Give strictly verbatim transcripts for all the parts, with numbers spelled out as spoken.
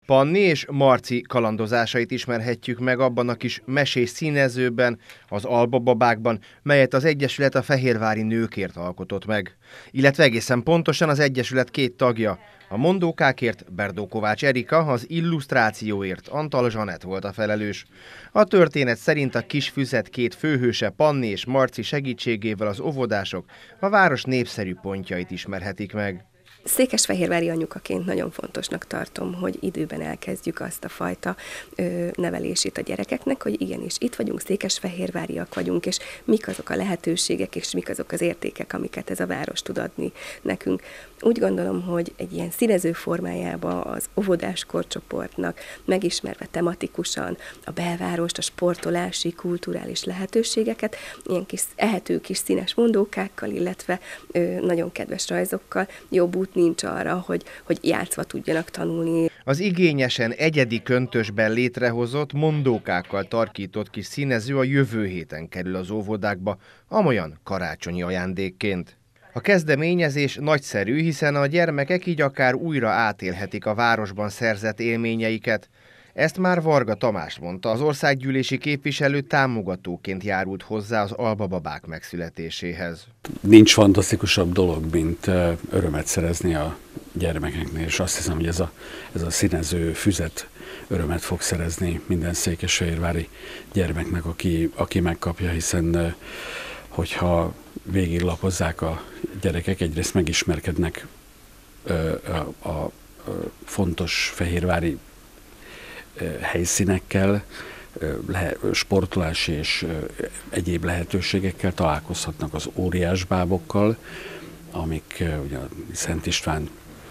Panni és Marci kalandozásait ismerhetjük meg abban a kis mesés színezőben, az Albababákban, melyet az Egyesület a fehérvári nőkért alkotott meg. Illetve egészen pontosan az Egyesület két tagja. A mondókákért Berdó Kovács Erika, az illusztrációért Antal Zsanett volt a felelős. A történet szerint a kis füzet két főhőse, Panni és Marci segítségével az óvodások a város népszerű pontjait ismerhetik meg. Székesfehérvári anyukaként nagyon fontosnak tartom, hogy időben elkezdjük azt a fajta ö, nevelését a gyerekeknek, hogy igenis itt vagyunk, székesfehérváriak vagyunk, és mik azok a lehetőségek, és mik azok az értékek, amiket ez a város tud adni nekünk. Úgy gondolom, hogy egy ilyen színező formájában az óvodás korcsoportnak megismerve tematikusan a belvárost, a sportolási, kulturális lehetőségeket, ilyen kis ehető kis színes mondókákkal, illetve ö, nagyon kedves rajzokkal jobb út nincs arra, hogy, hogy játszva tudjanak tanulni. Az igényesen egyedi köntösben létrehozott, mondókákkal tarkított kis színező a jövő héten kerül az óvodákba, amolyan karácsonyi ajándékként. A kezdeményezés nagyszerű, hiszen a gyermekek így akár újra átélhetik a városban szerzett élményeiket. Ezt már Varga Tamás mondta, az országgyűlési képviselő támogatóként járult hozzá az Albababák megszületéséhez. Nincs fantasztikusabb dolog, mint örömet szerezni a gyermekeknél, és azt hiszem, hogy ez a, ez a színező füzet örömet fog szerezni minden székesfehérvári gyermeknek, aki, aki megkapja, hiszen hogyha végiglapozzák a gyerekek, egyrészt megismerkednek a, a, a fontos fehérvári helyszínekkel, sportolási és egyéb lehetőségekkel, találkozhatnak az óriásbábokkal, amik ugye a Szent István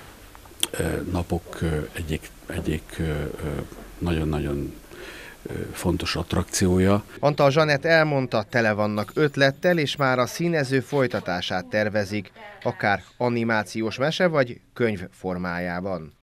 napok egyik, egyik nagyon-nagyon fontos attrakciója. Antal Zsanett elmondta, tele vannak ötlettel, és már a színező folytatását tervezik, akár animációs mese vagy könyv formájában.